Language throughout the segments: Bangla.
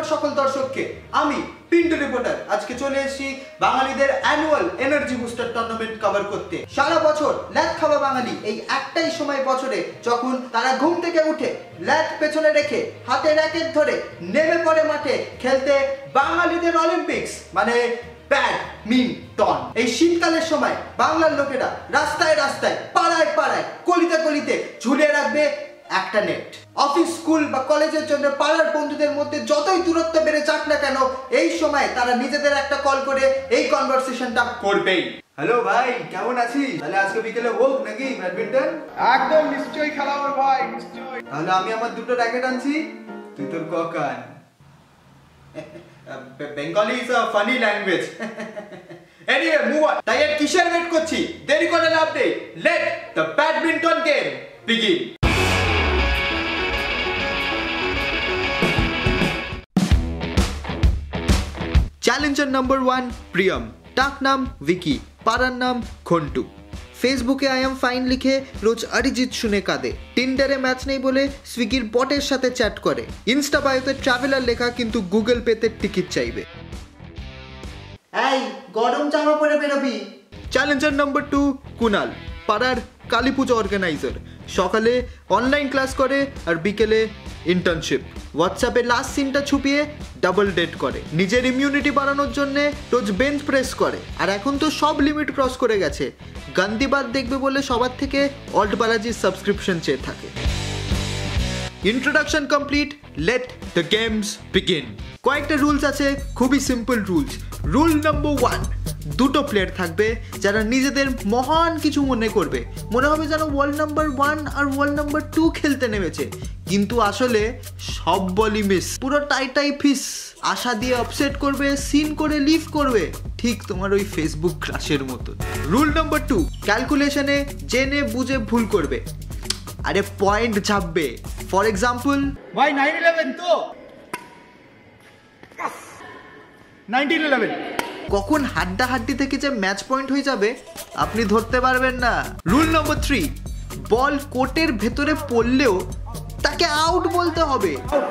সকল দর্শককে আমি পিন্টু রিপোর্টার আজকে চলে এসেছি বাঙালিদের annual energy booster tournament cover করতে। সারা বছর ল্যাদ খাওয়া বাঙালি এই একটাই সময় বছরে যখন তারা ঘুম থেকে উঠে ল্যাদ পেছনে রেখে হাতে র্যাকেট ধরে নেমে পড়ে মাঠে খেলতে বাঙালিদের অলিম্পিক্স মানে ব্যাডমিন্টন। এই শীতকালের সময় বাংলার লোকেরা রাস্তায় রাস্তায় পাড়ায় পাড়ায় গলিতে গলিতে ঝুলিয়ে রাখবে একটা নেট। অফিস স্কুল বা কলেজের জন্য পাড়ার বন্ধুদের মধ্যে যতই দূরত্ব বেড়ে যাক না কেন এই সময় তারা নিজেদের একটা কল করে এই কনভারসেশনটা করবেই। হ্যালো ভাই, কেমন আছিস? তাহলে আজকে বিকেলে হোক নাকি ব্যাডমিন্টন? একদম নিশ্চয়ই খেলা হবে ভাই, নিশ্চয়ই। তাহলে আমি আমার দুটো র্যাকেট আনছি, তুই তোর ককান। Bengali is a funny language. Anyway move on. তাই আর কিসের ওয়েট করছি? দেরি করে লাভ নেই। Let the badminton game begin. Challenger number 1 Priyam, ডাক নাম ভিকি, পাড়ার নাম ঘন্টু। ফেসবুকে আই এম ফাইন লিখে রোজ অরিজিৎ শুনে কাঁদে। টিন্ডারে ম্যাচ নেই বলে সুইগির বটের সাথে চ্যাট করে। ইনস্টা বায়োতে ট্রাভেলার লেখা কিন্তু গুগল পেতে টিকিট চাইবে। এই গরম জামা পরে বেরোবি। চ্যালেঞ্জার নাম্বার 2 কুনাল, পাড়ার কালী পুজো অর্গানাইজার। সকালে অনলাইন ক্লাস করে আর বিকেলে ইন্টার্নশিপ। হোয়াটসঅ্যাপে লাস্ট সিনটা ছুপিয়ে ডাবল ডেট করে। নিজের ইমিউনিটি বাড়ানোর জন্য রোজ বেঞ্চ প্রেস করে। আর এখন তো সব লিমিট ক্রস করে গেছে। গান্দিবাদ দেখবে বলে সবার থেকে অল্ট বালাজির সাবস্ক্রিপশন চেয়ে থাকে। Introduction complete, let the games begin. কয়েকটা রুলস আছে, খুবই সিম্পল রুলস। রুল নাম্বার 1, দুটো প্লেয়ার থাকবে যারা নিজেদের মহান কিছু মনে করবে। মনে হবে যেন ওয়ার্ল্ড নাম্বার 1 আর ওয়ার্ল্ড নাম্বার 2 খেলতে নেমেছে, কিন্তু আসলে সব বলই মিস। পুরো টাই ফিস। আশা দিয়ে আপসেট করবে, সিন করে লিভ করবে, ঠিক তোমার ওই ফেসবুক ক্রাশের মতো। রুল নাম্বার 2, ক্যালকুলেশনে জেনে বুঝে ভুল করবে। আরে পয়েন্ট ছাপবে। ফর এক্সাম্পল ভাই 9-11 তো 19-11 কখন হাড্ডাহাড্ডি থেকে যে ম্যাচ পয়েন্ট হয়ে যাবে আপনি ধরতে পারবেন না। রুল নম্বর 3, বল কোর্টের ভেতরে পড়লেও তাকে আউট বলতে হবে।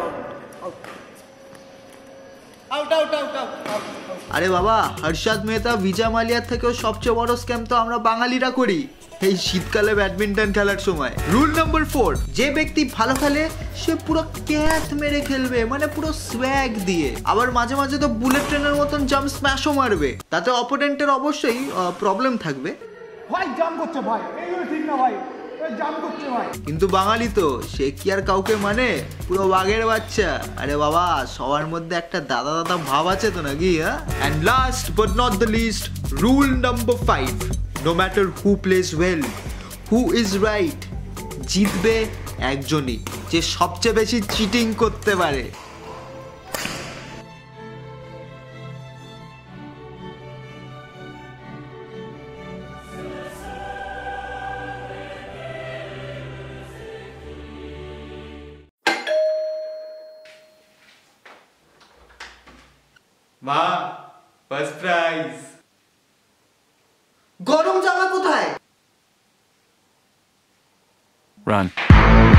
আরে বাবা, হর্ষাদ মেহতা, বিজয় মালিয়ার থেকেও সবচেয়ে বড় স্ক্যাম তো আমরা বাঙালিরা করি এই শীতকালে ব্যাডমিন্টন খেলার সময়। রুল নম্বর 4, যে ব্যক্তি ভালো খেলে সে পুরো ক্যাথ মেরে খেলবে, মানে পুরো সোয়াগ দিয়ে। আবার মাঝে মাঝে তো বুলেট ট্রেনের মতন জাম্প স্ম্যাশও মারবে। তাতে অপোনেন্টের অবশ্যই প্রবলেম থাকবে। ভাই জাম করছে ভাই, এইগুলো ঠিক না ভাই, জাম করছে ভাই। কিন্তু বাঙালি তো সে কি আর কাউকে মানে, পুরো বাঘের বাচ্চা। আরে বাবা, সবার মধ্যে একটা দাদা দাদা ভাব আছে তো নাকি? And last but not the least, rule number 5, no matter who plays well, who is right, জিতবে একজনই, যে সবচেয়ে বেশি চিটিং করতে পারে। মা, ফার্স্ট প্রাইজ। গরম জামা কোথায়? Run.